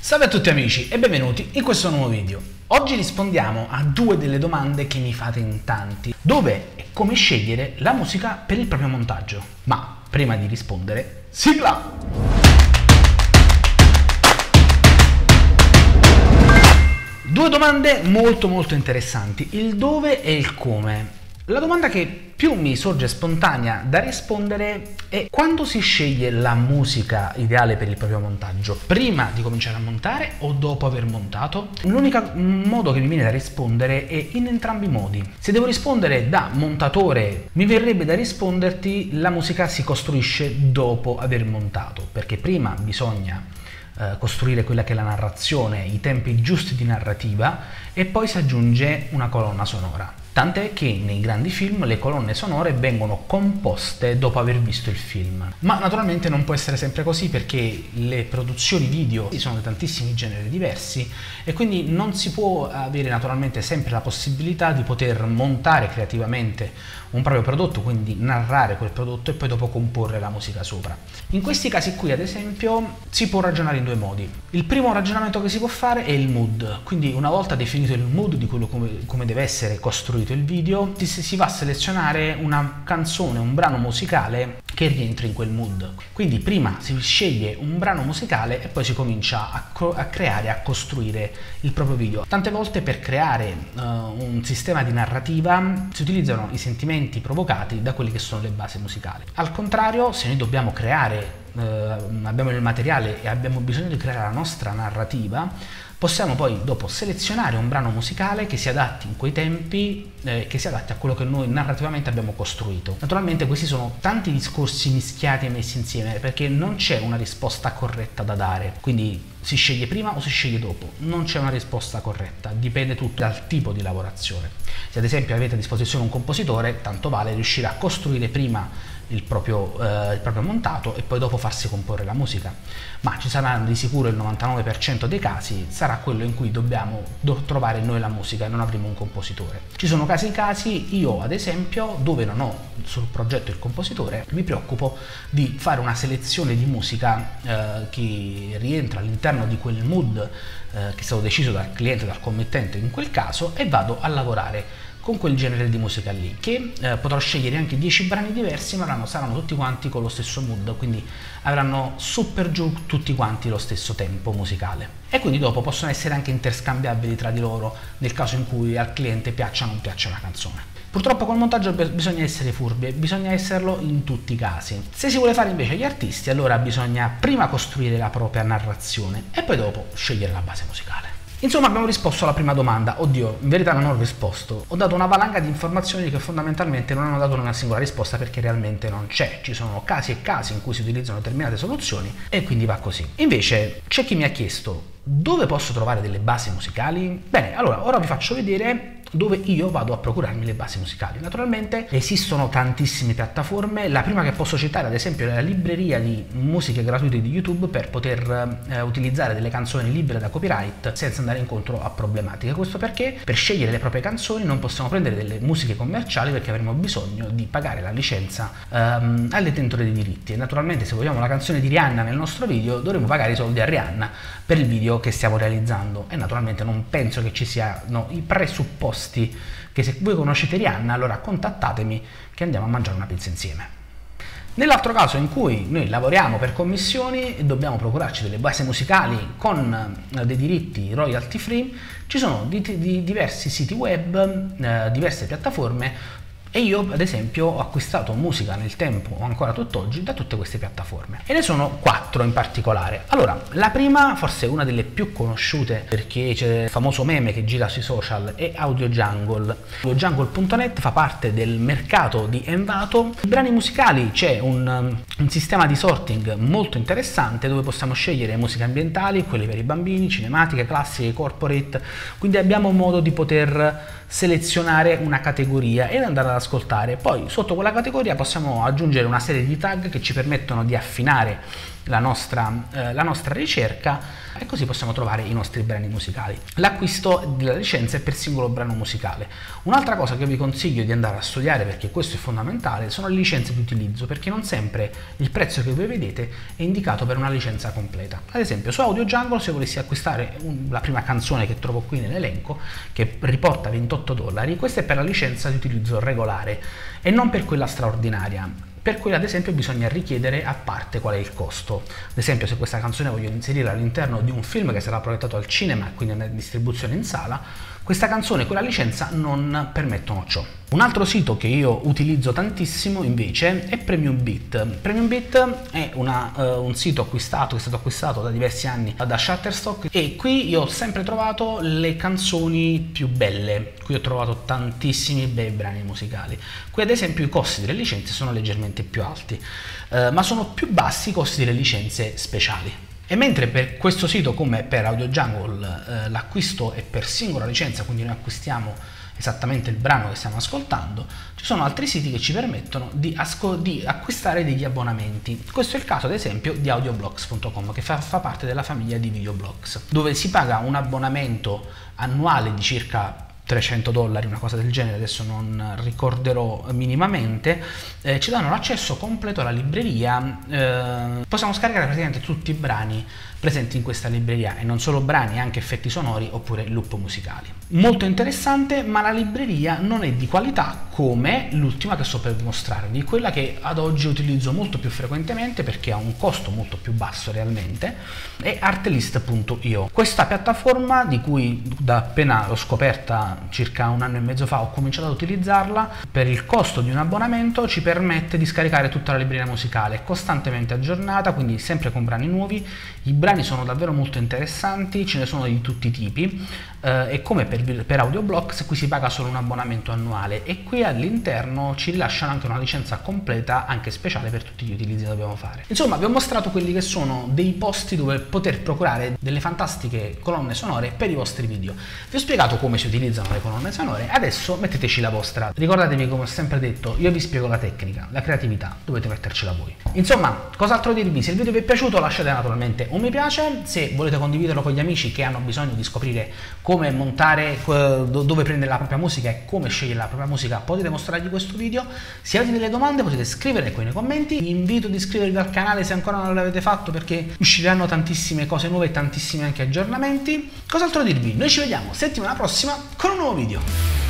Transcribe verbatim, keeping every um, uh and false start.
Salve a tutti amici e benvenuti in questo nuovo video. Oggi rispondiamo a due delle domande che mi fate in tanti. Dove e come scegliere la musica per il proprio montaggio? Ma prima di rispondere, sigla! Due domande molto molto interessanti, il dove e il come. La domanda che più mi sorge spontanea da rispondere è: quando si sceglie la musica ideale per il proprio montaggio? Prima di cominciare a montare o dopo aver montato? L'unico modo che mi viene da rispondere è in entrambi i modi. Se devo rispondere da montatore, mi verrebbe da risponderti: la musica si costruisce dopo aver montato, perché prima bisogna eh, costruire quella che è la narrazione, i tempi giusti di narrativa, e poi si aggiunge una colonna sonora. Tant'è che nei grandi film le colonne sonore vengono composte dopo aver visto il film. Ma naturalmente non può essere sempre così, perché le produzioni video sono di tantissimi generi diversi e quindi non si può avere naturalmente sempre la possibilità di poter montare creativamente un proprio prodotto, quindi narrare quel prodotto e poi dopo comporre la musica sopra. In questi casi qui, ad esempio, si può ragionare in due modi. Il primo ragionamento che si può fare è il mood, quindi una volta definito il mood di quello come, come deve essere costruito il video, si, si va a selezionare una canzone, un brano musicale che rientri in quel mood. Quindi prima si sceglie un brano musicale e poi si comincia a, a creare, a costruire il proprio video. Tante volte per creare uh, un sistema di narrativa si utilizzano i sentimenti provocati da quelli che sono le basi musicali. Al contrario, se noi dobbiamo creare, uh, abbiamo il materiale e abbiamo bisogno di creare la nostra narrativa, possiamo poi dopo selezionare un brano musicale che si adatti in quei tempi, eh, che si adatti a quello che noi narrativamente abbiamo costruito. Naturalmente questi sono tanti discorsi mischiati e messi insieme, perché non c'è una risposta corretta da dare. Quindi si sceglie prima o si sceglie dopo? Non c'è una risposta corretta, dipende tutto dal tipo di lavorazione. Se ad esempio avete a disposizione un compositore, tanto vale riuscire a costruire prima il proprio, eh, il proprio montato e poi dopo farsi comporre la musica. Ma ci sarà di sicuro il novantanove per cento dei casi sarà quello in cui dobbiamo do trovare noi la musica e non avremo un compositore. Ci sono casi in casi, io ad esempio, dove non ho sul progetto il compositore, mi preoccupo di fare una selezione di musica eh, che rientra all'interno di quel mood eh, che è stato deciso dal cliente, dal committente in quel caso, e vado a lavorare con quel genere di musica lì, che eh, potrò scegliere anche dieci brani diversi, ma saranno, saranno tutti quanti con lo stesso mood, quindi avranno su per giù tutti quanti lo stesso tempo musicale. E quindi dopo possono essere anche interscambiabili tra di loro nel caso in cui al cliente piaccia o non piaccia la canzone. Purtroppo col montaggio bisogna essere furbi e bisogna esserlo in tutti i casi. Se si vuole fare invece gli artisti, allora bisogna prima costruire la propria narrazione e poi dopo scegliere la base musicale. Insomma, abbiamo risposto alla prima domanda. Oddio, in verità non ho risposto. Ho dato una valanga di informazioni che fondamentalmente non hanno dato una singola risposta, perché realmente non c'è. Ci sono casi e casi in cui si utilizzano determinate soluzioni e quindi va così. Invece c'è chi mi ha chiesto: dove posso trovare delle basi musicali? Bene, allora ora vi faccio vedere dove io vado a procurarmi le basi musicali. Naturalmente esistono tantissime piattaforme. La prima che posso citare ad esempio è la libreria di musiche gratuite di YouTube, per poter eh, utilizzare delle canzoni libere da copyright senza andare incontro a problematiche. Questo perché per scegliere le proprie canzoni non possiamo prendere delle musiche commerciali, perché avremo bisogno di pagare la licenza ehm, al detentore dei diritti, e naturalmente se vogliamo la canzone di Rihanna nel nostro video dovremo pagare i soldi a Rihanna per il video che stiamo realizzando, e naturalmente non penso che ci siano i presupposti che, se voi conoscete Rihanna, allora contattatemi che andiamo a mangiare una pizza insieme. Nell'altro caso in cui noi lavoriamo per commissioni e dobbiamo procurarci delle basi musicali con dei diritti royalty free, ci sono di, di diversi siti web, eh, diverse piattaforme, e io ad esempio ho acquistato musica nel tempo, o ancora tutt'oggi, da tutte queste piattaforme, e ne sono quattro in particolare. Allora, la prima, forse una delle più conosciute perché c'è il famoso meme che gira sui social, è Audio Jungle. audio jungle punto net fa parte del mercato di Envato. I brani musicali, c'è un, un sistema di sorting molto interessante dove possiamo scegliere musiche ambientali, quelle per i bambini, cinematiche, classiche, corporate, quindi abbiamo modo di poter selezionare una categoria ed andare ad ascoltare. Poi sotto quella categoria possiamo aggiungere una serie di tag che ci permettono di affinare la nostra, eh, la nostra ricerca e così possiamo trovare i nostri brani musicali. L'acquisto della licenza è per singolo brano musicale. Un'altra cosa che vi consiglio di andare a studiare, perché questo è fondamentale, sono le licenze di utilizzo, perché non sempre il prezzo che voi vedete è indicato per una licenza completa. Ad esempio su Audio Jungle, se volessi acquistare un, la prima canzone che trovo qui nell'elenco, che riporta ventotto dollari, questa è per la licenza di utilizzo regolare e non per quella straordinaria. Per cui ad esempio bisogna richiedere a parte qual è il costo. Ad esempio, se questa canzone voglio inserire all'interno di un film che sarà proiettato al cinema, quindi in distribuzione in sala, questa canzone e quella licenza non permettono ciò. Un altro sito che io utilizzo tantissimo invece è Premium Beat. Premium Beat è una, uh, un sito acquistato, che è stato acquistato da diversi anni da Shutterstock, e qui io ho sempre trovato le canzoni più belle. Qui ho trovato tantissimi bei brani musicali. Qui ad esempio i costi delle licenze sono leggermente più alti, uh, ma sono più bassi i costi delle licenze speciali. E mentre per questo sito, come per Audio Jungle, eh, l'acquisto è per singola licenza, quindi noi acquistiamo esattamente il brano che stiamo ascoltando, ci sono altri siti che ci permettono di, di acquistare degli abbonamenti. Questo è il caso ad esempio di audioblogs punto com, che fa, fa parte della famiglia di Videoblogs, dove si paga un abbonamento annuale di circa trecento dollari, una cosa del genere, adesso non ricorderò minimamente. Eh, ci danno l'accesso completo alla libreria, eh, possiamo scaricare praticamente tutti i brani presenti in questa libreria, e non solo brani, anche effetti sonori oppure loop musicali. Molto interessante, ma la libreria non è di qualità come l'ultima che sto per mostrarvi, quella che ad oggi utilizzo molto più frequentemente perché ha un costo molto più basso realmente, è artlist punto io. Questa piattaforma, di cui da appena l'ho scoperta circa un anno e mezzo fa, ho cominciato ad utilizzarla, per il costo di un abbonamento ci permette di scaricare tutta la libreria musicale, costantemente aggiornata, quindi sempre con brani nuovi. I brani sono davvero molto interessanti, ce ne sono di tutti i tipi, eh, e come per, per Audioblogs qui si paga solo un abbonamento annuale, e qui all'interno ci rilasciano anche una licenza completa, anche speciale per tutti gli utilizzi che dobbiamo fare. Insomma, vi ho mostrato quelli che sono dei posti dove poter procurare delle fantastiche colonne sonore per i vostri video. Vi ho spiegato come si utilizzano le colonne sonore, adesso metteteci la vostra. Ricordatevi, come ho sempre detto, io vi spiego la tecnica, la creatività dovete mettercela voi. Insomma, cos'altro dirvi? Se il video vi è piaciuto lasciate naturalmente un mi piace, se volete condividerlo con gli amici che hanno bisogno di scoprire come montare, dove prendere la propria musica e come scegliere la propria musica, potete mostrargli questo video. Se avete delle domande potete scriverle qui nei commenti. Vi invito ad iscrivervi al canale se ancora non l'avete fatto, perché usciranno tantissime cose nuove e tantissimi anche aggiornamenti. Cos'altro dirvi? Noi ci vediamo settimana prossima con un nuovo video.